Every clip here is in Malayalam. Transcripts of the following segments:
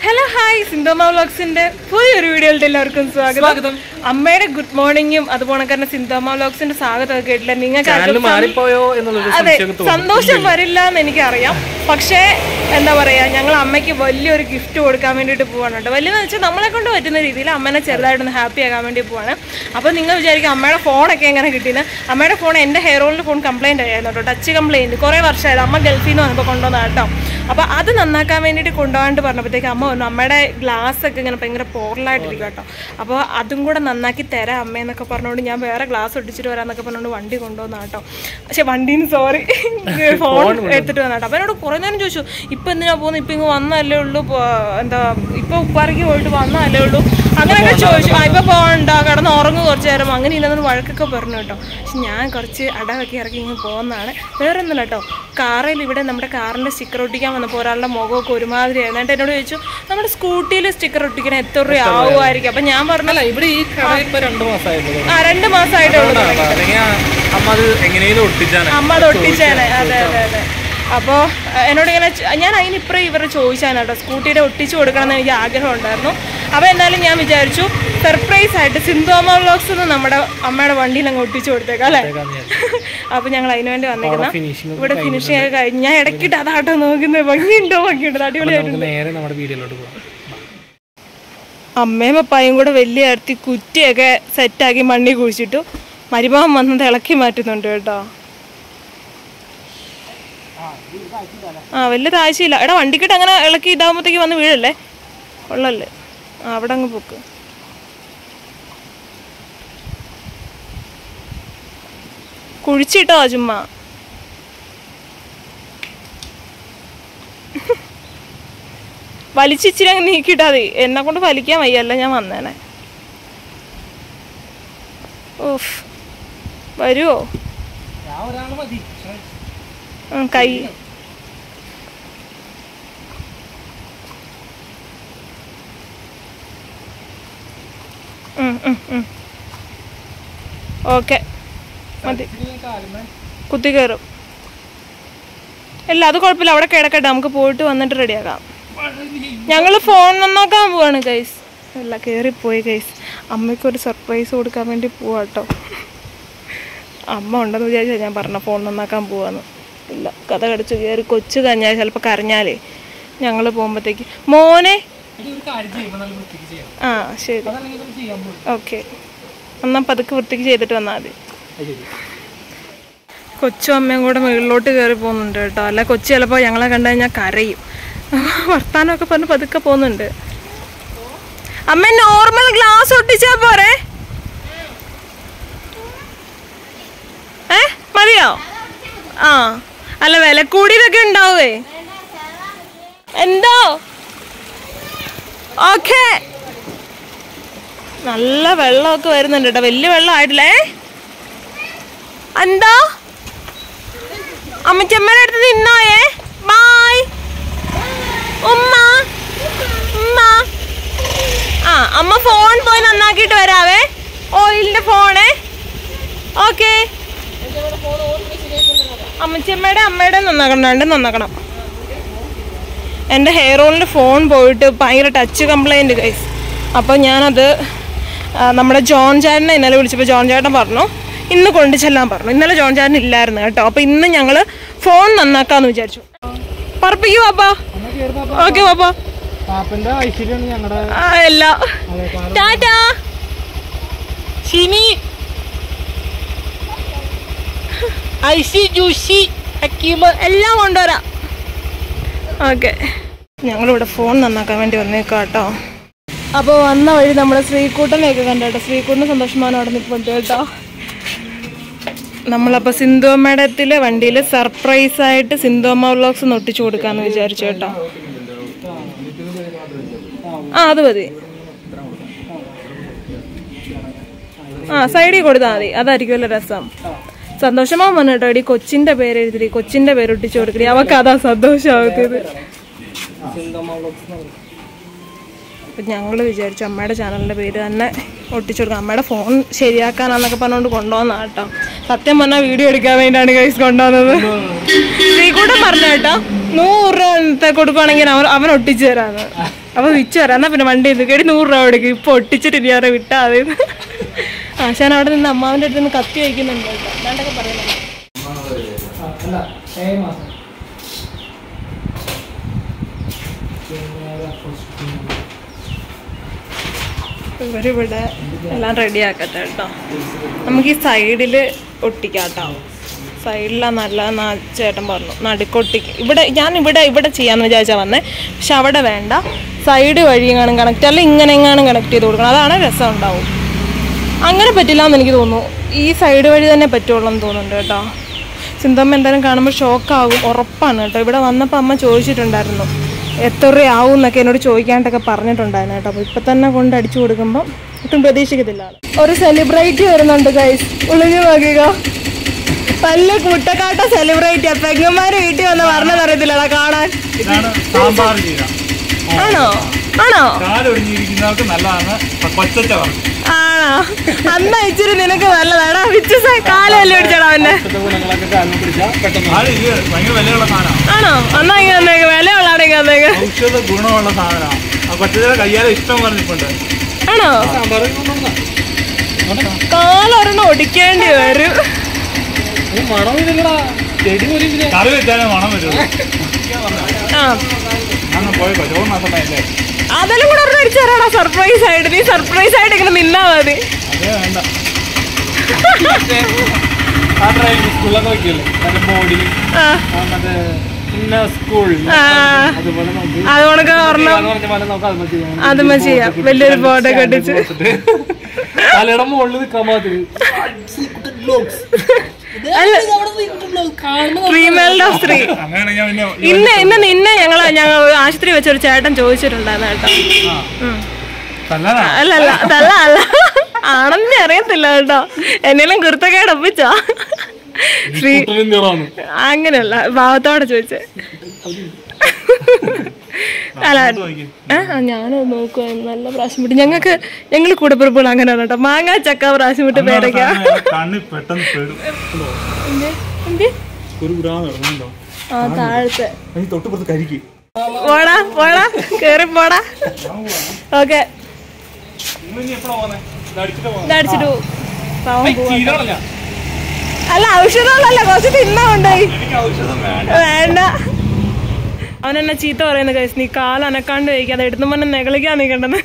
ഹലോ ഹായ് സിന്ധോമ വ്ലോഗ്സിന്റെ പുതിയൊരു വീഡിയോയിലേക്ക് എല്ലാവർക്കും സ്വാഗതം. അമ്മയുടെ ഗുഡ് മോർണിംഗും അതുപോലെ തന്നെ സിന്ധോമ വ്ലോഗ്സിന്റെ സ്വാഗതം കേട്ടില്ല. നിങ്ങൾക്ക് അതെ സന്തോഷം വരില്ല എന്ന് എനിക്കറിയാം. പക്ഷേ എന്താ പറയാ, ഞങ്ങൾ അമ്മയ്ക്ക് വലിയൊരു ഗിഫ്റ്റ് കൊടുക്കാൻ വേണ്ടിയിട്ട് പോവാണ്. വലിയെന്ന് വെച്ചാൽ നമ്മളെ കൊണ്ട് പറ്റുന്ന രീതിയിൽ അമ്മേനെ ചെറുതായിട്ടൊന്ന് ഹാപ്പി ആക്കാൻ വേണ്ടി പോവാണ്. അപ്പോൾ നിങ്ങൾ വിചാരിക്കും അമ്മയുടെ ഫോണൊക്കെ എങ്ങനെ കിട്ടിയെന്ന്. അമ്മയുടെ ഫോൺ എൻ്റെ ഹെയർ ഓയിലിൻ്റെ ഫോൺ കംപ്ലൈൻറ്റ് ആയിരുന്നു കേട്ടോ, ടച്ച് കംപ്ലൈൻറ്റ്. കുറേ വർഷമായത് അമ്മ ഗൾഫിൽ നിന്ന് വന്നപ്പോൾ കൊണ്ടുവന്ന കേട്ടോ. അപ്പോൾ അത് നന്നാക്കാൻ വേണ്ടിയിട്ട് കൊണ്ടുപോകാണ്ട് പറഞ്ഞപ്പോഴത്തേക്ക് അമ്മ പറഞ്ഞു അമ്മയുടെ ഗ്ലാസ് ഒക്കെ ഇങ്ങനെ ഭയങ്കര പോറലായിട്ടിരിക്കും കേട്ടോ. അപ്പോൾ അതും കൂടെ നന്നാക്കി തരാം അമ്മയെന്നൊക്കെ പറഞ്ഞുകൊണ്ട് ഞാൻ വേറെ ഗ്ലാസ് ഒട്ടിച്ചിട്ട് വരാമെന്നൊക്കെ പറഞ്ഞുകൊണ്ട് വണ്ടി കൊണ്ടുവന്ന കേട്ടോ. പക്ഷെ വണ്ടീന്ന് സോറി ഫോൺ എടുത്തിട്ട് വന്ന കേട്ടോ. അപ്പോൾ എന്നോട് കുറേ നേരം ചോദിച്ചു ഇപ്പം എന്തിനാ പോകുന്നത്, ഇപ്പം ഇങ്ങ് വന്നല്ലേ ഉള്ളൂ, എന്താ ഇപ്പം ഉപ്പാറയ്ക്ക് പോയിട്ട് വന്നല്ലേ ഉള്ളൂ അങ്ങനെയൊക്കെ ചോദിച്ചു. ഇപ്പം പോകണ്ട, കിടന്ന് ഉറങ്ങും കുറച്ച് നേരം, അങ്ങനെ ഇല്ലെന്നൊരു വഴക്കൊക്കെ പറഞ്ഞു കേട്ടോ. പക്ഷെ ഞാൻ കുറച്ച് അടവൊക്കെ ഇറക്കി ഇങ്ങനെ പോകുന്നതാണ്, വേറെ ഒന്നുമില്ല കേട്ടോ. കാറിൽ ഇവിടെ നമ്മുടെ കാറിൻ്റെ സ്റ്റിക്കർ ഒട്ടിക്കാൻ വന്നപ്പോൾ ഒരാളുടെ മുഖമൊക്കെ ഒരുമാതിരി ആയിരുന്നു. എന്നിട്ട് എന്നോട് ചോദിച്ചു നമ്മുടെ സ്കൂട്ടിയിൽ സ്റ്റിക്കർ ഒട്ടിക്കണം എത്ര രൂപ ആവുമായിരിക്കും. അപ്പം ഞാൻ പറഞ്ഞല്ല ഇവിടെ ഈ 2 മാസമായിട്ടേ ഉള്ളൂ അമ്മ അത് ഒട്ടിച്ചാണ്. അതെ അതെ അതെ. അപ്പോൾ എന്നോട് ഇങ്ങനെ ഞാൻ അതിനിപ്പുറം ഇവർ ചോദിച്ചാണ് കേട്ടോ, സ്കൂട്ടിയുടെ ഒട്ടിച്ചു കൊടുക്കണം എന്ന് എനിക്ക് ആഗ്രഹം ഉണ്ടായിരുന്നു. അപ്പോൾ എന്നാലും ഞാൻ വിചാരിച്ചു സർപ്രൈസ് ആയിട്ട് സിന്ധോമ വ്ലോഗ്സ് എന്ന് നമ്മുടെ അമ്മയുടെ വണ്ടിയിൽ അങ്ങ് ഒട്ടിച്ചു കൊടുത്തേക്കാം അല്ലേ. അപ്പോൾ ഞങ്ങൾ അതിന് വേണ്ടി വന്നിരിക്കുന്ന ഇവിടെ ഫിനിഷിംഗ് ഒക്കെ കഴിഞ്ഞ് ഞാൻ ഇടയ്ക്കിട്ട് അതാട്ടോ നോക്കുന്നത് ഭംഗിയുണ്ടോ അടിപൊളിയായിട്ടുണ്ട്. അമ്മയും പപ്പായും കൂടെ വലിയ അടുത്തി കുറ്റിയൊക്കെ സെറ്റാക്കി മണ്ണി കുഴിച്ചിട്ടു. മരുമകൻ വന്നത് ഇളക്കി മാറ്റുന്നുണ്ട് കേട്ടോ. വലിയ താഴ്ചയില്ല. എടാ വണ്ടിക്കിട്ട് അങ്ങനെ ഇളക്കി ഇതാകുമ്പോഴത്തേക്ക് വന്ന് വീഴല്ലേ, ഉള്ളല്ലേ. അവിടെ അങ്ങ് പൊക്ക്. കുഴിച്ചിട്ടോ ചുമ്മാ. വലിച്ചിച്ചിരി അങ്ങ് നീക്കിയിട്ടാ മതി. എന്നെ കൊണ്ട് വലിക്കാൻ വയ്യല്ല, ഞാൻ വന്നേനെ. ഓഫ് വരുവോ കൈ ഓക്കെ മതി. കുത്തി കയറും. ഇല്ല അത് കുഴപ്പമില്ല, അവിടെ കിടക്കട്ടെ, നമുക്ക് പോയിട്ട് വന്നിട്ട് റെഡിയാക്കാം. ഞങ്ങൾ ഫോൺ നന്നാക്കാൻ പോവാണ് ഗൈസ്. അല്ല കയറിപ്പോയി ഗൈസ്. അമ്മയ്ക്കൊരു സർപ്രൈസ് കൊടുക്കാൻ വേണ്ടി പോവാ കേട്ടോ. അമ്മ ഉണ്ടെന്ന് വിചാരിച്ചാൽ ഞാൻ പറഞ്ഞ ഫോൺ നന്നാക്കാൻ പോവാന്ന്. ഇല്ല കഥ കടിച്ച് കയറി കൊച്ചു കഴിഞ്ഞാൽ ചിലപ്പോൾ കരഞ്ഞാലേ ഞങ്ങൾ പോകുമ്പോഴത്തേക്ക് മോനെ. ആ ശരി ഓക്കെ, എന്നാൽ പതുക്കെ വൃത്തിക്ക് ചെയ്തിട്ട് വന്നാൽ മതി. കൊച്ചും അമ്മയും കൂടെ മുകളിലോട്ട് കയറി പോകുന്നുണ്ട് കേട്ടോ. അല്ല കൊച്ചു ചിലപ്പോൾ ഞങ്ങളെ കണ്ടു കഴിഞ്ഞാൽ കരയും. വർത്താനമൊക്കെ പറഞ്ഞ് പതുക്കെ പോകുന്നുണ്ട്. അമ്മ നോർമൽ ഗ്ലാസ് ഒട്ടിച്ചാ പോരെ? മതിയോ? ആ അല്ല വില കൂടിയതൊക്കെ ഉണ്ടാവേ. എന്തോ ഓക്കെ. നല്ല വെള്ളമൊക്കെ വരുന്നുണ്ട് കേട്ടോ, വലിയ വെള്ളം ആയിട്ടില്ലേ. എന്തോ അമ്മച്ചമ്മയുടെ അടുത്ത് നിന്നോയേ. ബായ് ഉമ്മ ഉമ്മ. ആ അമ്മ ഫോൺ പോയി നന്നാക്കിയിട്ട് വരാവേ, ഓയിലിന്റെ ഫോണേ. ഓക്കെ അമ്മച്ചമ്മയുടെ അമ്മയുടെ നന്നാക്കണം. എൻ്റെ ഹെയർ ഓയിലിൻ്റെ ഫോൺ പോയിട്ട് ഭയങ്കര ടച്ച് കംപ്ലൈൻറ്റ് ഗൈസ്. അപ്പോൾ ഞാനത് നമ്മുടെ ജോൺ ചേട്ടനെ ഇന്നലെ വിളിച്ചപ്പോൾ ജോൺ ചേട്ടൻ പറഞ്ഞു ഇന്ന് കൊണ്ടു ചെല്ലാൻ പറഞ്ഞു. ഇന്നലെ ജോൺ ചേട്ടൻ ഇല്ലായിരുന്നു കേട്ടോ. അപ്പോൾ ഇന്ന് ഞങ്ങൾ ഫോൺ നന്നാക്കാമെന്ന് വിചാരിച്ചു. പറപ്പിക്കൂ പാപ്പാ. ഓക്കെ പാപ്പാ. അല്ല ടാറ്റാ ഷിനി ഐസി ജ്യൂസി ഹക്കീമ് എല്ലാം കൊണ്ടുവരാം. ഓക്കെ ഞങ്ങളിവിടെ ഫോൺ നന്നാക്കാൻ വേണ്ടി വന്നേക്കാം കേട്ടോ. അപ്പോൾ വന്ന വഴി നമ്മുടെ ശ്രീകൂട്ടനെയൊക്കെ കണ്ടോ. ശ്രീകൂട്ടന് സന്തോഷമാണ് അവിടെ നിൽപ്പുണ്ട് കേട്ടോ. നമ്മളപ്പോൾ സിന്ധോമേടത്തിലെ വണ്ടിയിൽ സർപ്രൈസായിട്ട് സിന്ധോമ വ്ലോഗ്സ് ഒന്ന് ഒട്ടിച്ചു കൊടുക്കാമെന്ന് വിചാരിച്ചു കേട്ടോ. ആ അത് മതി. ആ സൈഡിൽ കൊടുത്താൽ മതി, അതായിരിക്കുമല്ലോ രസം. സന്തോഷമാവും വന്നു കേട്ടോ. എടി കൊച്ചിൻ്റെ പേര് എഴുതി, കൊച്ചിൻ്റെ പേര് ഒട്ടിച്ചു കൊടുക്കണേ, അവൾക്ക് അതാ സന്തോഷമാകത്തത്. അപ്പം ഞങ്ങൾ വിചാരിച്ചു അമ്മയുടെ ചാനലിൻ്റെ പേര് തന്നെ ഒട്ടിച്ചു കൊടുക്കാം. അമ്മയുടെ ഫോൺ ശരിയാക്കാനാന്നൊക്കെ പറഞ്ഞുകൊണ്ട് കൊണ്ടുവന്ന കേട്ടോ. സത്യം പറഞ്ഞാൽ വീഡിയോ എടുക്കാൻ വേണ്ടിയിട്ടാണ് ഗൈസ് കൊണ്ടുവന്നത്. ശ്രീകൂട്ടൻ പറഞ്ഞു കേട്ടോ 100 രൂപ കൊടുക്കുവാണെങ്കിൽ അവൻ ഒട്ടിച്ചു തരാന്ന്. അപ്പൊ വിച്ചു വരാം. എന്നാ പിന്നെ വണ്ടി കേടി 100 രൂപ കൊടുക്കും. ഇപ്പൊ ഒട്ടിച്ചിട്ട് ഇനി അവരെ വിട്ടാ മതി. ആശാൻ അവിടെ നിന്ന് അമ്മാവിന്റെ അടുത്ത് നിന്ന് കത്തി വയ്ക്കുന്നുണ്ട്. അതാണ്ടൊക്കെ പറയുന്നത്. ഇവരിവിടെ എല്ലാം റെഡിയാക്കട്ടെ കേട്ടോ. നമുക്ക് ഈ സൈഡില് ഒട്ടിക്കാം കേട്ടോ. സൈഡിലാണ് നല്ല ചേട്ടൻ പറഞ്ഞു നടുക്കൊട്ടിക്ക്. ഞാൻ ഇവിടെ ചെയ്യാന്ന് വിചാരിച്ചാൽ വന്നേ. പക്ഷെ അവിടെ വേണ്ട, സൈഡ് വഴി എങ്ങാനും കണക്ട് അല്ലെങ്കിൽ ഇങ്ങനെ എങ്ങാനും കണക്ട് ചെയ്ത് കൊടുക്കണം. അതാണ് രസം ഉണ്ടാവും. അങ്ങനെ പറ്റില്ല എന്ന് എനിക്ക് തോന്നുന്നു. ഈ സൈഡ് വഴി തന്നെ പറ്റുള്ളൂ എന്ന് തോന്നുന്നുണ്ട് കേട്ടോ. സിന്തമ്മ എന്തായാലും കാണുമ്പോൾ ഷോക്കാവും, ഉറപ്പാണ് കേട്ടോ. ഇവിടെ വന്നപ്പോൾ അമ്മ ചോദിച്ചിട്ടുണ്ടായിരുന്നു എത്ര രൂപയാവും എന്നൊക്കെ എന്നോട് ചോദിക്കാണ്ടൊക്കെ പറഞ്ഞിട്ടുണ്ടായിരുന്നു കേട്ടോ. അപ്പോൾ ഇപ്പം തന്നെ കൊണ്ട് അടിച്ചു കൊടുക്കുമ്പോൾ ഒട്ടും പ്രതീക്ഷിക്കത്തില്ല. ഒരു സെലിബ്രിറ്റി വരുന്നുണ്ട് ഗൈസ്. ഉള്ളിഞ്ഞു നോക്കുക, പല്ല് മുട്ടക്കാട്ട സെലിബ്രേറ്റ്. പെങ്ങന്മാര് വീട്ടിൽ വന്ന് പറഞ്ഞതറിയത്തില്ലടാ കാണാൻ. ആണോ ആണോ ആണോ? അന്ന ഇച്ചിരി നിനക്ക് നല്ലതാടാ. വിച്ചു കാലല്ലേ പിടിച്ചടാ അവന്റെ. ആണോ? എന്നാ ഇങ്ങനെ വിലയുള്ളതാണെങ്കിൽ ആണോ? കാലൊരെണ്ണം ഒടിക്കേണ്ടി വരും. അതെല്ലാം കൂടെ ഒരെണ്ണം അടിച്ചു തരാടാ സർപ്രൈസ് ആയിട്ട്. നീ സർപ്രൈസ് ആയിട്ട് ഇങ്ങനെ നിന്നാ മതി. അതുകൊണ്ടൊക്കെ അതുമ്മ ചെയ്യാം. വലിയൊരു ഫോട്ടോ കെട്ടിച്ച് നിന്നെ ഞങ്ങൾ ആശുപത്രി വെച്ചൊരു ചേട്ടൻ ചോദിച്ചിട്ടുണ്ടായിരുന്നു കേട്ടോ. അല്ലല്ല തല്ല അല്ല ആണെന്ന് അറിയത്തില്ല കേട്ടോ. എന്നെല്ലാം കുർത്തക്കേട് ഒപ്പിച്ചോ? അങ്ങനെയല്ല, ഭാവത്തോടെ ചോദിച്ചേ. അല്ല ഞാനത് നോക്കുക. നല്ല പ്രാവശ്യം വിട്ട് ഞങ്ങൾ കൂടെപ്പിറപ്പുകൾ അങ്ങനെയാണ് കേട്ടോ. മാങ്ങ ചക്ക പ്രാവശ്യം വിട്ട് പേരൊക്കെ താഴത്തെ പോടാ പോടാ കേറി പോടാ. ഓക്കെ അടിച്ചിട്ടു. അല്ല ഔഷധമല്ല, കുറച്ച് തിന്നാ കൊണ്ടുപോയി. വേണ്ട, അവനെന്നെ ചീത്ത പറയുന്ന കേസ്. നീ കാലനക്കാണ്ട് വയ്ക്കാതെ എടുത്തു പറഞ്ഞ നെകളിക്കാൻ നിൽക്കണ്ടെന്ന്.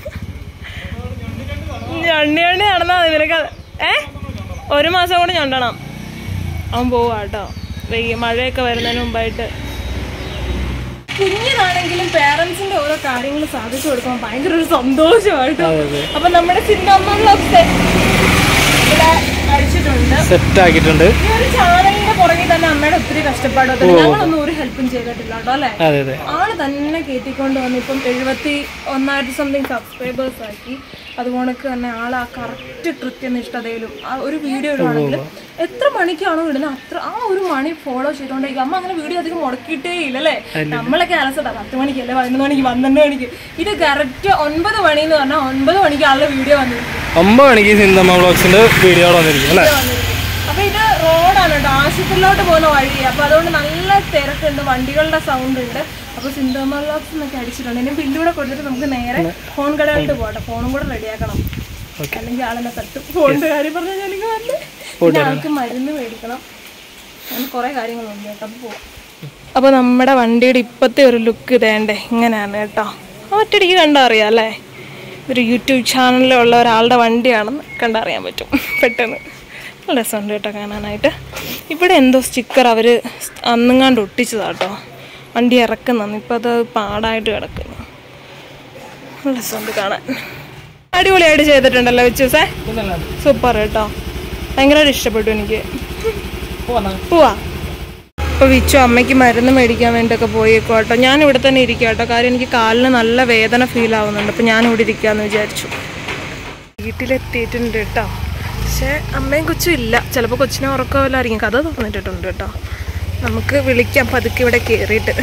ഞണ്ണി നടന്നാ മതി നിനക്ക്. 1 മാസം കൂടെ ഞണ്ടണം. അവൻ പോവാ കേട്ടോ. മഴയൊക്കെ വരുന്നതിന് മുമ്പായിട്ട്. കുഞ്ഞിനാണെങ്കിലും പേരൻസിന്റെ ഓരോ കാര്യങ്ങൾ സാധിച്ചു കൊടുക്കുമ്പോൾ ഭയങ്കര ഒരു സന്തോഷമായിട്ട്. അപ്പൊ നമ്മുടെ സിന്തമ്മ അടിച്ചിട്ടുണ്ട്, സെറ്റ് ആക്കിയിട്ടുണ്ട്. ഈ ഒരു ചാനലിന്റെ പുറകെ തന്നെ അമ്മയുടെ ഒത്തിരി കഷ്ടപ്പാടൊക്കെ. ഞങ്ങളൊന്നും ഒരു ഹെൽപ്പും ചെയ്തിട്ടില്ല കേട്ടോ അല്ലെ. ആള് തന്നെ കയറ്റിക്കൊണ്ട് വന്ന് ഇപ്പം 71,000 സംതിങ് സബ്സ്ക്രൈബേഴ്സ് ആക്കി. അതുകൊണ്ടൊക്കെ തന്നെ ആൾ ആ കറക്റ്റ് കൃത്യനിഷ്ഠതയിലും ഒരു വീഡിയോ ഇടുവാണെങ്കിലും എത്ര മണിക്കാണോ ഇടുന്നത് അത്ര ആ ഒരു മണി ഫോളോ ചെയ്തോണ്ടിരിക്കും. അമ്മ അങ്ങനെ വീഡിയോ അധികം മുടക്കിയിട്ടേ ഇല്ലല്ലേ. നമ്മളൊക്കെ അലസടാ 10 മണിക്കല്ലേ, 11 മണിക്ക് 12 മണിക്ക്. ഇത് കറക്റ്റ് 9 മണി എന്ന് പറഞ്ഞാൽ 9 മണിക്ക് ആളുടെ വീഡിയോ വന്നിരിക്കും. 9 മണിക്ക് സിന്തമ്മ വ്ലോഗ്സിന്റെ വീഡിയോ വന്നിരിക്കും. അപ്പൊ ഇത് റോഡാണ് കേട്ടോ, ആശുപത്രിയിലോട്ട് പോകുന്ന വഴി. അപ്പൊ അതുകൊണ്ട് നല്ല തിരക്കുണ്ട്, വണ്ടികളുടെ സൗണ്ട് ഉണ്ട്. അപ്പൊ സിന്തമ്മ വ്ലോഗ്സ് എന്നൊക്കെ അടിച്ചിട്ടുണ്ട്. ഇനി ബില്ലൂടെ കൊടുത്തിട്ട് നമുക്ക് നേരെ ഫോൺ കടകളിട്ട് പോട്ടെ. ഫോണും കൂടെ റെഡിയാക്കണം, അല്ലെങ്കിൽ ആളെന്നെ തട്ടും. ഫോണിന്റെ കാര്യം പറഞ്ഞാൽ ഞാനിങ്ങനെ വന്നേ. പിന്നെ ആൾക്ക് മരുന്ന് മേടിക്കണം, അങ്ങനെ കുറെ കാര്യങ്ങളുണ്ട് കേട്ടോ. അപ്പൊ പോവാം. അപ്പൊ നമ്മുടെ വണ്ടിയുടെ ഇപ്പത്തെ ഒരു ലുക്ക് ഇതേണ്ടേ ഇങ്ങനെയാണ് കേട്ടോ. ഒറ്റയടിക്ക് കണ്ടറിയാം അല്ലേ, ഒരു യൂട്യൂബ് ചാനലിലുള്ള ഒരാളുടെ വണ്ടിയാണെന്ന് കണ്ടറിയാൻ പറ്റും പെട്ടെന്ന്. നല്ല രസമുണ്ട് കേട്ടോ കാണാനായിട്ട്. ഇവിടെ എന്തോ സ്റ്റിക്കർ അവർ അന്നുങ്ങാണ്ട് ഒട്ടിച്ചതാട്ടോ. വണ്ടി ഇറക്കുന്നന്ന് ഇപ്പം അത് പാടായിട്ട് കിടക്കുന്നു. നല്ല രസമുണ്ട് കാണാൻ. അടിപൊളിയായിട്ട് ചെയ്തിട്ടുണ്ടല്ലോ വിച്ചൂസേ, സൂപ്പർ കേട്ടോ. ഭയങ്കരമായിട്ട് ഇഷ്ടപ്പെട്ടു എനിക്ക്. പോവാ. ഇപ്പോൾ വിച്ചു അമ്മയ്ക്ക് മരുന്ന് മേടിക്കാൻ വേണ്ടിയൊക്കെ പോയേക്കോ കേട്ടോ. ഞാൻ ഇവിടെ തന്നെ ഇരിക്കാം കേട്ടോ, കാര്യം എനിക്ക് കാലിന് നല്ല വേദന ഫീൽ ആവുന്നുണ്ട്. അപ്പോൾ ഞാനിവിടെ ഇരിക്കാമെന്ന് വിചാരിച്ചു. വീട്ടിലെത്തിയിട്ടുണ്ട് കേട്ടോ. പക്ഷേ അമ്മയും കൊച്ചും ഇല്ല. ചിലപ്പോൾ കൊച്ചിനെ ഉറക്കമില്ലായിരിക്കും, കഥ തുറന്നിട്ടിട്ടുണ്ട് കേട്ടോ. നമുക്ക് വിളിക്കാം പതുക്കെ ഇവിടെ കയറിയിട്ട്.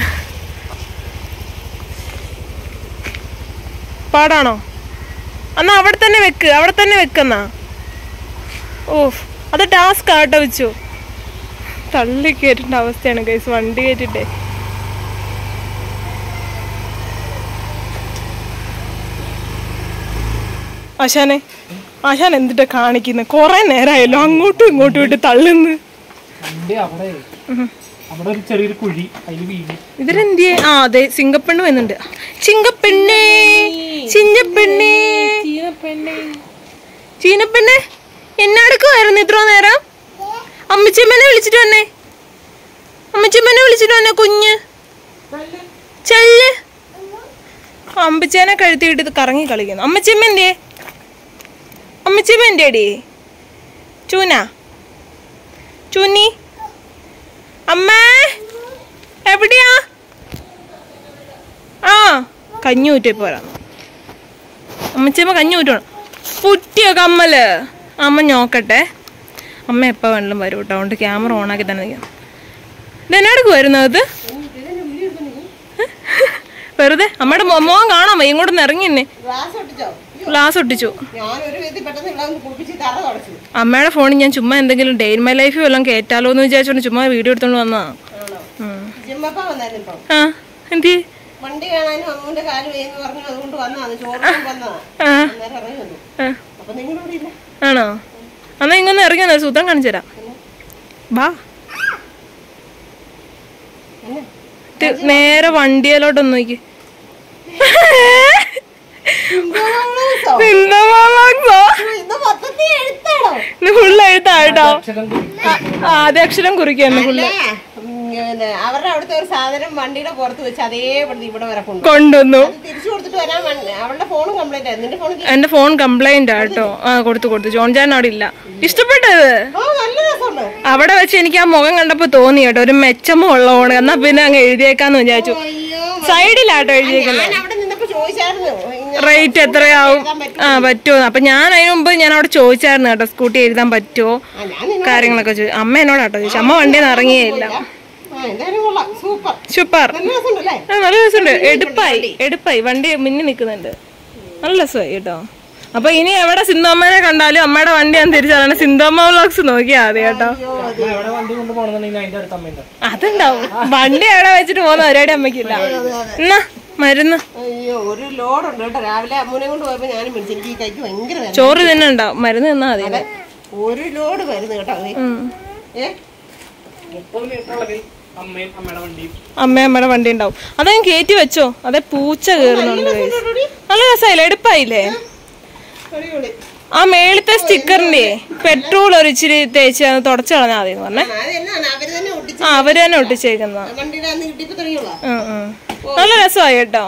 പാടാണോ? എന്നാ അവിടെ തന്നെ വെക്ക്, അവിടെ തന്നെ വെക്കെന്നാ. ഓഫ്, അത് ടാസ്ക് ആട്ടോ വെച്ചു. തള്ളി കയറ്റേണ്ട അവസ്ഥയാണ് ഗൈസ് വണ്ടി കയറ്റിട്ടേ. ആശാൻ എന്തിട്ടാ കാണിക്കുന്നത്? കൊറേ നേരമായല്ലോ അങ്ങോട്ടും ഇങ്ങോട്ടും ഇട്ട് തള്ളുന്നു. ഇതിലെന്തിയെ? ആ അതെ, സിംഗപ്പെണ്ണ് വരുന്നുണ്ട്. ചിങ്കപ്പെണ്ണേ, ചിഞ്ചപ്പെണ്ണേ, ചീനപ്പെണ്ണേ, എന്നാടക്കുമായിരുന്നു ഇത്ര നേരം? അമ്മച്ചമ്മനെ വിളിച്ചിട്ട് വന്നേ, അമ്മച്ചമ്മനെ വിളിച്ചിട്ട് വന്നേ. കുഞ്ഞ് ചെല്ല്. അമ്പച്ചേനെ കഴുത്തിയിട്ട് ഇത് കറങ്ങി കളിക്കുന്നു. അമ്മച്ചമ്മ എന്തേ? അമ്മച്ചമ്മ എൻ്റെ അടി ചൂന ചൂനി. അമ്മ എവിടെയാ? ആ കഞ്ഞി ഊറ്റി പോരാ. അമ്മച്ചമ്മ കഞ്ഞി ഊറ്റണം. പുറ്റിയോ കമ്മല്? അമ്മ നോക്കട്ടെ. അമ്മ എപ്പോൾ വേണമെങ്കിലും വരും കേട്ടോ. അതുകൊണ്ട് ക്യാമറ ഓണാക്കി തന്നെ നിൽക്കാം. ഇതെന്നാടക്ക് വരുന്നത്? വെറുതെ അമ്മയുടെ മോൻ കാണാൻ വയ്യ. ഇങ്ങോട്ടൊന്ന് ഇറങ്ങി തന്നെ. ഗ്ലാസ് ഒട്ടിച്ചു. അമ്മയുടെ ഫോണിൽ ഞാൻ ചുമ്മാ എന്തെങ്കിലും ഡേ ഇൻ മൈ ലൈഫ് വല്ലതും കേറ്റാലോ എന്ന് വിചാരിച്ചോണ്ട് ചുമ്മാ വീഡിയോ എടുത്തോണ്ട് വന്നതാ. ആ എന്തി ആണോ? എന്നാ ഇങ്ങൊന്ന് ഇറങ്ങി വന്നോ, സൂത്രം കാണിച്ചു തരാം. വാ. നേരെ വണ്ടിയിലോട്ടൊന്ന് നോക്കി. ഫുള്ള് എഴുത്താട്ടോ. ആദ്യ അക്ഷരം കുറിക്കുന്നു ഫുള്ള്. അവരുടെ അവിടുത്തെ ഒരു സാധനം വണ്ടിയുടെ പുറത്ത് വെച്ച് അതേപടി ഇവിടെ വരെ കൊണ്ടുവന്നു. തിരിച്ചു കൊടുത്തിട്ട് വരാൻ. അവളുടെ ഫോണും കംപ്ലൈന്റ് ആയിരുന്നു. എന്റെ ഫോൺ കംപ്ലൈന്റ് ആട്ടോ. ആ കൊടുത്തു. ജോൺ ചാൻ അവിടെ ഇല്ല. ഇഷ്ടപ്പെട്ടത് അവിടെ വെച്ച് എനിക്ക് ആ മുഖം കണ്ടപ്പോ തോന്നി കേട്ടോ, ഒരു മെച്ചമോ ഉള്ള ഫോൺ. എന്നാ പിന്നെ അങ്ങ് എഴുതിയേക്കാന്ന് വിചാരിച്ചു. സൈഡിലാട്ടോ എഴുതിയേക്കുന്നത്. റേറ്റ് എത്രയാവും? ആ പറ്റുമോ? അപ്പൊ ഞാൻ അതിന് മുമ്പ് ഞാൻ അവിടെ ചോദിച്ചായിരുന്നു കേട്ടോ, സ്കൂട്ടി എഴുതാൻ പറ്റുമോ കാര്യങ്ങളൊക്കെ ചോദിച്ചു. അമ്മ എന്നോടാട്ടോ ചോദിച്ചു. അമ്മ വണ്ടിയിൽ നിന്ന് ഇറങ്ങിയില്ല. സൂപ്പർ. നല്ല രസമുണ്ട്. എടുപ്പായി വണ്ടി മുന്നിൽ നിൽക്കുന്നുണ്ട്. നല്ല രസമായി കേട്ടോ. അപ്പൊ ഇനി എവിടെ സിന്ധമ്മനെ കണ്ടാലും അമ്മയുടെ വണ്ടി ഞാൻ തിരിച്ചറിയണം. സിന്ധമ്മ വ്ലോഗ്സ് നോക്കിയാ മതി കേട്ടോ. അതുണ്ടാവും. വണ്ടി എവിടെ വെച്ചിട്ട് പോകുന്ന പരിപാടി അമ്മയ്ക്കില്ല. എന്നാ മരുന്ന് ചോറ് തന്നെ ഉണ്ടാവും. മരുന്ന് തന്നാ മതി. ഒരു ലോഡ് മരുന്ന് കേട്ടോ. അമ്മയുടെ വണ്ടി ഉണ്ടാവും. അതേ കയറ്റി വെച്ചോ. അതേ പൂച്ച കയറുന്നുണ്ട്. നല്ല രസമായില്ലേ? എടുപ്പായില്ലേ? ആ മേളത്തെ സ്റ്റിക്കറിന്റെ പെട്രോൾ ഒരു ഇച്ചിരി തേച്ച് തുടച്ചു കളഞ്ഞാൽ മതി എന്ന് പറഞ്ഞേ. ആ അവര് തന്നെ ഒട്ടിച്ചേക്കുന്ന. നല്ല രസമായി കേട്ടോ.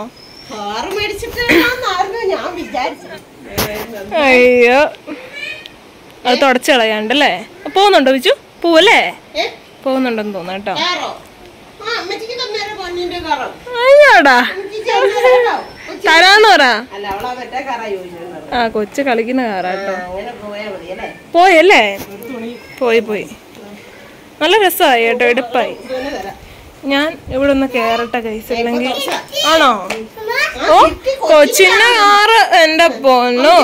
അയ്യോ അത് തുടച്ചു കളയാണ്ടല്ലേ. പോകുന്നുണ്ടോ വിച്ചു? പോവല്ലേ? പോകുന്നുണ്ടെന്ന് തോന്നുന്നു കേട്ടോ. അയ്യോടാ തരാന്ന് പറ. ആ കൊച്ചു കളിക്കുന്ന കാറാട്ടോ. പോയല്ലേ? പോയി. നല്ല രസമായി കേട്ടോ. എടുപ്പായി. ഞാൻ ഇവിടെ ഒന്ന് കേറട്ടെ കൈസ്. അല്ലെങ്കിൽ ആണോ? ഓ കൊച്ചിന്റെ കാറ് എന്റെ പൊന്നു.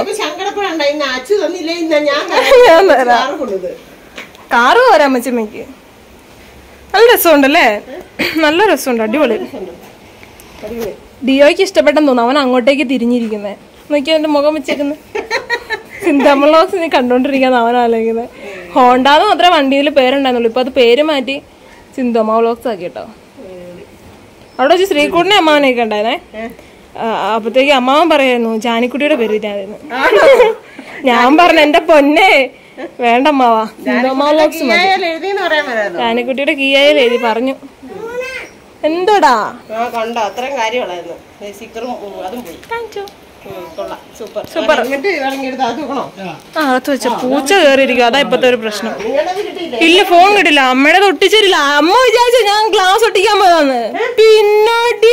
ഞാൻ തരാം. കാറ് പോരാ അമ്മച്ചമ്മയ്ക്ക്. നല്ല രസമുണ്ടല്ലേ? നല്ല രസമുണ്ട്. അടിപൊളി. ഡിയോയ്ക്ക് ഇഷ്ടപ്പെട്ടെന്ന് തോന്നുന്നു. അവൻ അങ്ങോട്ടേക്ക് തിരിഞ്ഞിരിക്കുന്നത് നോക്കി. എന്റെ മുഖം വെച്ചേക്കുന്നത് സിന്ധമ്മ വ്ലോഗ്സ് നീ കണ്ടോണ്ടിരിക്കാന്ന് അവനാലോചിക്കുന്നത്. ഹോണ്ടാന്ന് മാത്രമേ വണ്ടിയിൽ പേരുണ്ടായിരുന്നുള്ളൂ. ഇപ്പൊ അത് പേര് മാറ്റി സിന്ധമ്മ വ്ലോഗ്സ് ആക്കി കേട്ടോ. അവിടെ വെച്ച് ശ്രീകുട്ടിനെ അമ്മാവനെയൊക്കെ ഉണ്ടായിരുന്നേ. അപ്പത്തേക്ക് അമ്മാവൻ പറയായിരുന്നു ജാനിക്കുട്ടിയുടെ പേര് ഇതായിരുന്നു. ഞാൻ പറഞ്ഞു എന്റെ പൊന്നെ വേണ്ടമ്മാവാ, സിന്ധമ്മ വ്ലോഗ്സ് ജാനിക്കുട്ടിയുടെ കീയായാലും എഴുതി പറഞ്ഞു. എന്തോടാ കണ്ടോ? അത്രയും കാര്യമുള്ളായിരുന്നു. സൂപ്പർ. അകത്ത് വെച്ച പൂച്ച കയറിയിരിക്കും. അതാ ഇപ്പത്തെ ഒരു പ്രശ്നം. ഇല്ല ഫോൺ കിട്ടില്ല. അമ്മയുടെ ഒട്ടിച്ചിട്ടില്ല. അമ്മ വിചാരിച്ച ഞാൻ ഗ്ലാസ് ഒട്ടിക്കാൻ പോയതാന്ന്. പിന്നോട്ടി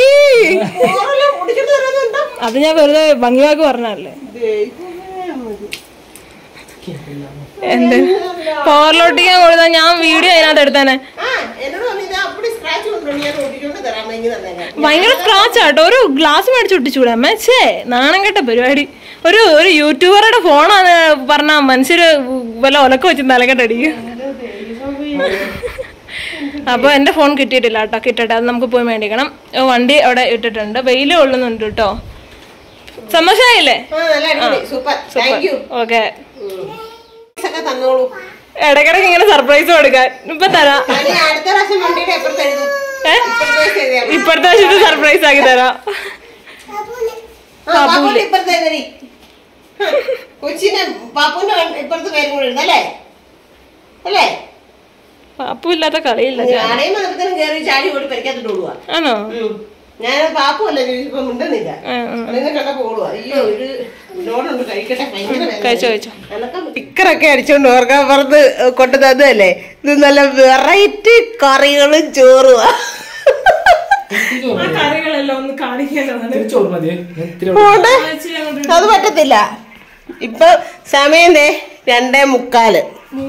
അത് ഞാൻ വെറുതെ ഭംഗിവാക്ക് പറഞ്ഞല്ലേ. എന്ത് പോറിലൊട്ടിക്കാൻ കൊടുത്താ ഞാൻ വീഡിയോ അതിനകത്ത് എടുത്തേനെ. ഭയങ്കര സ്ക്രാച്ച് ആട്ടോ. ഒരു ഗ്ലാസ് മേടിച്ച് ഒട്ടിച്ചൂടെ അമ്മ? ഛേ നാണം കേട്ട പരിപാടി. ഒരു യൂട്യൂബറുടെ ഫോണാണ് പറഞ്ഞ മനുഷ്യര് വല്ല ഒലക്ക വെച്ച് തലക്കെട്ടടിക്കും. അപ്പൊ എന്റെ ഫോൺ കിട്ടിയിട്ടില്ല കേട്ടോ. കിട്ടട്ടെ, അത് നമുക്ക് പോയി മേടിക്കണം. വണ്ടി അവിടെ ഇട്ടിട്ടുണ്ട്. വെയിൽ കൊള്ളുന്നുണ്ട് കേട്ടോ. സന്തോഷമായില്ലേ? ഓക്കെ, ഇടയ്ക്കിടയ്ക്ക് ഇങ്ങനെ സർപ്രൈസ് കൊടുക്കാൻ ഇപ്പൊ തരാം. ഇപ്പഴത്തെ വർഷത്തെ സർപ്രൈസ് ആക്കി തരാം. പാപ്പു ഇല്ലാത്ത കളിയില്ല. ആണോ? ഞാൻ പാപ്പുമല്ല ചോദിച്ചപ്പോ മിണ്ടുന്നില്ല. സ്റ്റിക്കറൊക്കെ അടിച്ചോണ്ട് ഓർക്കാൻ പുറത്ത് കൊണ്ടു തന്നല്ലേ. ഇത് നല്ല വെറൈറ്റി കറികളും ചോറുവാ. അത് പറ്റത്തില്ല. ഇപ്പൊ സമയം 2:45.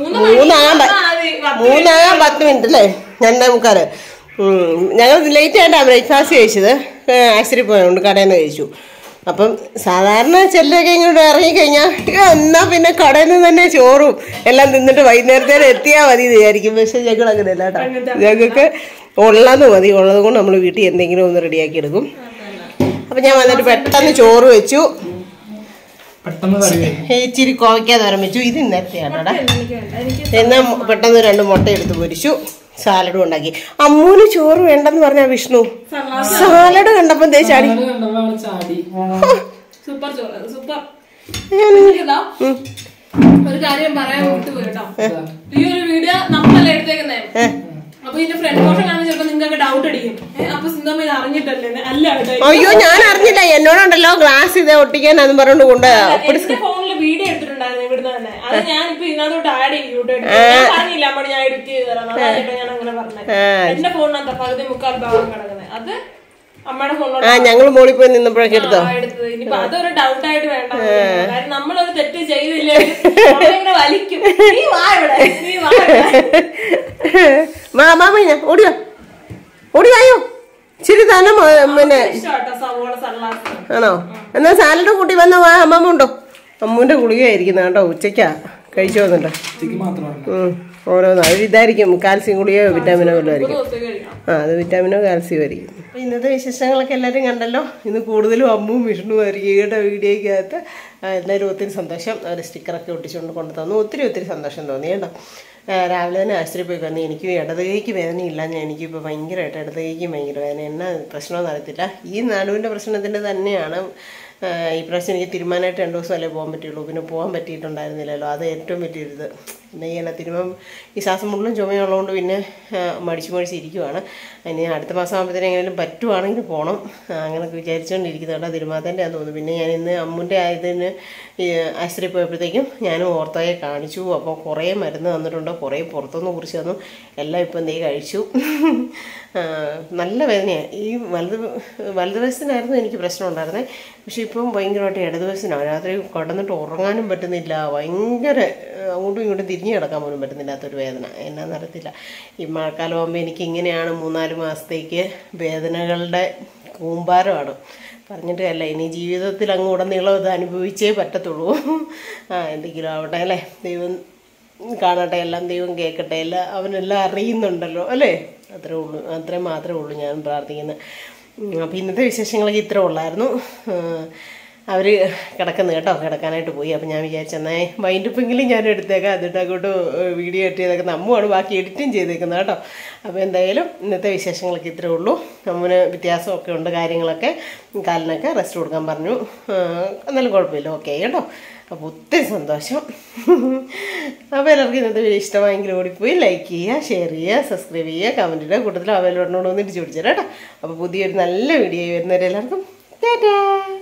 3:10 അല്ലേ? 2:45. ഞങ്ങൾ ലേറ്റ് ആയിട്ടാണ് ബ്രേക്ക്ഫാസ്റ്റ് കഴിച്ചത്. ആശുപത്രി പോയതുകൊണ്ട് കടയിൽ നിന്ന് കഴിച്ചു. അപ്പം സാധാരണ ചെല്ലൊക്കെ ഇങ്ങോട്ട് ഇറങ്ങിക്കഴിഞ്ഞാൽ എന്നാ പിന്നെ കടയിൽ നിന്ന് തന്നെ ചോറും എല്ലാം തിന്നിട്ട് വൈകുന്നേരത്തേന് എത്തിയാൽ മതി എന്ന് വിചാരിക്കും. പക്ഷെ ഞങ്ങൾ അങ്ങനെയല്ല കേട്ടോ. ഞങ്ങൾക്ക് ഉള്ളത് മതി. ഉള്ളത് കൊണ്ട് നമ്മൾ വീട്ടിൽ എന്തെങ്കിലും ഒന്ന് റെഡിയാക്കി എടുക്കും. അപ്പം ഞാൻ വന്നിട്ട് പെട്ടെന്ന് ചോറ് വെച്ചു, ഇച്ചിരി കോവയ്ക്കാതെ വെച്ചു. ഇത് ഇന്നത്തെയാണ് കേട്ടോ. എന്നാൽ പെട്ടെന്ന് 2 മുട്ട എടുത്ത് പൊരിച്ചു, സാലഡും ഉണ്ടാക്കി. അമ്മൂന് ചോറ് വേണ്ടെന്ന് പറഞ്ഞ വിഷ്ണു സാലഡ് കണ്ടപ്പോ ചാടി. ഒരു കാര്യം പറയാൻ വിട്ടുപോയിട്ടോ. ഈ ഒരു വീഡിയോ നമ്മളല്ലേ എടുത്തേക്കുന്നേ. അപ്പൊ ഇതിന്റെ ഫ്രണ്ട് പോർഷൻ കാണാൻ ചിലപ്പോ നിങ്ങൾക്ക് ഡൗട്ട് അടിക്കും. അപ്പൊ സിന്ധമ്മ ഇത് അറിഞ്ഞിട്ടല്ലേ? അല്ല, അയ്യോ ഞാൻ അറിഞ്ഞില്ല. എന്നോടുണ്ടല്ലോ ഗ്ലാസ് ഇത് ഒട്ടിക്കാൻ അത് പറഞ്ഞോണ്ട് കൊണ്ട് ഫോണില് വീഡിയോ എടുത്തിട്ടുണ്ടായിരുന്നു ഇവിടുന്ന് തന്നെ. അത് ഞാൻ ഇപ്പൊ ഇതിനകത്തോട്ട് ആഡ് ചെയ്യൂട്ടോ. പറഞ്ഞില്ല അമ്മ ഞാൻ എഡിറ്റ് ചെയ്ത് തരാം. അതായത് ഞാൻ അങ്ങനെ പറഞ്ഞത്. എന്റെ ഫോണിനകത്ത് പകുതി 3/4 ഭാഗം കിടക്കുന്നത്. അത് അമ്മയുടെ ഫോണിലോട്ട് ഞങ്ങൾ മോളിൽ പോയി നിന്നപ്പോഴൊക്കെ എടുത്തോ. ഇനിയിപ്പൊ അതൊരു ഡൗട്ട് ആയിട്ട് വേണ്ട. കാരണം നമ്മളൊരു തെറ്റ് ചെയ്തില്ലേ വലിക്കും. നീ വാ ഇവിടെ, നീ വാ. ഓടിയോ ഓടിയോ ശരി തന്നെ. പിന്നെ ആണോ? എന്നാ സാലഡ് കൂട്ടി വന്ന വാ. അമ്മമ്മ ഉണ്ടോ? അമ്മൂന്റെ ഗുളികയായിരിക്കുന്ന കേട്ടോ. ഉച്ചയ്ക്കാ കഴിച്ചു വന്നിട്ടോ. ഓരോന്ന് അത് ഇതായിരിക്കും. കാൽസ്യം ഗുളികയോ വിറ്റാമിനോ വല്ലതും ആയിരിക്കും. അത് വിറ്റാമിനോ കാൽസ്യം ആയിരിക്കും. അപ്പോൾ ഇന്നത്തെ വിശേഷങ്ങളൊക്കെ എല്ലാവരും കണ്ടല്ലോ. ഇന്ന് കൂടുതലും അമ്മും വിഷ്ണുവും ആയിരിക്കും കേട്ടോ വീഡിയോയ്ക്കകത്ത്. എല്ലാവരും ഒത്തിരി സന്തോഷം. അവർ സ്റ്റിക്കറൊക്കെ ഒട്ടിച്ചുകൊണ്ട് കൊണ്ടു തന്നു. ഒത്തിരി സന്തോഷം തോന്നി കേട്ടോ. രാവിലെ തന്നെ ആശുപത്രി പോയി വന്നു. എനിക്ക് ഇടതുകൈക്ക് വേദനയില്ല. എനിക്കിപ്പോൾ ഭയങ്കരമായിട്ട് ഇടതുകൈക്ക് ഭയങ്കര വേദന. എന്നാ പ്രശ്നമൊന്നും അറിയത്തില്ല. ഈ നടുവിൻ്റെ പ്രശ്നത്തിൻ്റെ തന്നെയാണ്. ഈ പ്രാവശ്യം എനിക്ക് തീരുമാനമായിട്ട് 2 ദിവസമല്ലേ പോകാൻ പറ്റുള്ളൂ. പിന്നെ പോകാൻ പറ്റിയിട്ടുണ്ടായിരുന്നില്ലല്ലോ. അത് ഏറ്റവും വലിയൊരിത്. പിന്നെ ചെയ്യണം. തിരുമ്പം ഈ ശ്വാസം മുള്ളും ചുമയുള്ളതുകൊണ്ട് പിന്നെ മടിച്ചിരിക്കുവാണ്. ഇനി അടുത്ത മാസം ആകുമ്പോഴത്തേനും എങ്ങനെയും പറ്റുവാണെങ്കിൽ പോകണം. അങ്ങനെയൊക്കെ വിചാരിച്ചുകൊണ്ടിരിക്കുന്നുണ്ട്. തിരുമാതേൻ്റെ ആണെന്ന് തോന്നുന്നു. പിന്നെ ഞാൻ ഇന്ന് അമ്മുൻ്റെ ആയതിന് ഈ ആശുപത്രി പോയപ്പോഴത്തേക്കും ഞാനും ഓർത്തോയെ കാണിച്ചു. അപ്പോൾ കുറേ മരുന്ന് തന്നിട്ടുണ്ട്, കുറേ പുറത്തുനിന്ന് കുറിച്ച് തന്നു. എല്ലാം ഇപ്പം കഴിച്ചു. നല്ല വേദനയാണ്. ഈ വലതുവശത്തിനായിരുന്നു എനിക്ക് പ്രശ്നം ഉണ്ടായിരുന്നത്. പക്ഷെ ഇപ്പം ഭയങ്കരമായിട്ട് ഇടതുവശത്തിനാണ്. രാത്രി കിടന്നിട്ട് ഉറങ്ങാനും പറ്റുന്നില്ല. ഭയങ്കര അങ്ങോട്ടും ഇങ്ങോട്ടും തിരിഞ്ഞു കിടക്കാൻ പോലും പറ്റുന്നില്ലാത്തൊരു വേദന. എന്നാന്നറിയത്തില്ല. ഈ മഴക്കാലം ആകുമ്പോൾ എനിക്ക് ഇങ്ങനെയാണ് 3-4 മാസത്തേക്ക് വേദനകളുടെ കൂമ്പാരമാണ്. പറഞ്ഞിട്ട് അല്ല, ഇനി ജീവിതത്തിൽ അങ്ങ് ഉടനീളം ഇത് അനുഭവിച്ചേ പറ്റത്തുള്ളൂ. എന്തെങ്കിലും ആവട്ടെ അല്ലേ. ദൈവം കാണട്ടെ, എല്ലാം ദൈവം കേൾക്കട്ടെ. എല്ലാം അവനെല്ലാം അറിയുന്നുണ്ടല്ലോ അല്ലേ. അത്രയും മാത്രമേ ഉള്ളൂ ഞാൻ പ്രാർത്ഥിക്കുന്നത്. അപ്പോൾ ഇന്നത്തെ വിശേഷങ്ങളൊക്കെ ഇത്ര ഉള്ളായിരുന്നു. അവർ കിടക്കുന്നു കേട്ടോ. കിടക്കാനായിട്ട് പോയി. അപ്പം ഞാൻ വിചാരിച്ചെന്നാൽ വൈൻഡപ്പെങ്കിലും ഞാൻ എടുത്തേക്കാം. എന്നിട്ട് അങ്ങോട്ട് വീഡിയോ എഡിറ്റ് ചെയ്തേക്കുന്നത് അമ്മുവാണ് ബാക്കി എഡിറ്റും ചെയ്തേക്കുന്നത് കേട്ടോ. അപ്പോൾ എന്തായാലും ഇന്നത്തെ വിശേഷങ്ങളൊക്കെ ഇത്രേ ഉള്ളൂ. അമ്മുവിന് വ്യത്യാസമൊക്കെ ഉണ്ട്. കാര്യങ്ങളൊക്കെ കാലിനൊക്കെ റെസ്റ്റ് കൊടുക്കാൻ പറഞ്ഞു. എന്നാലും കുഴപ്പമില്ല, ഓക്കെ കേട്ടോ. അപ്പോൾ ഒത്തിരി സന്തോഷം. അപ്പോൾ എല്ലാവർക്കും ഇന്നത്തെ വീഡിയോ ഇഷ്ടമായെങ്കിൽ ഓടിപ്പോയി ലൈക്ക് ചെയ്യുക, ഷെയർ ചെയ്യുക, സബ്സ്ക്രൈബ് ചെയ്യുക, കമൻറ്റ് ചെയ്യുക. കൂട്ടത്തിൽ അവലോടനോട് ഒന്ന് ഇടിച്ചു പിടിച്ചു കേട്ടോ. അപ്പോൾ പുതിയൊരു നല്ല വീഡിയോ വരുന്നവരെല്ലാവർക്കും ടാറ്റാ.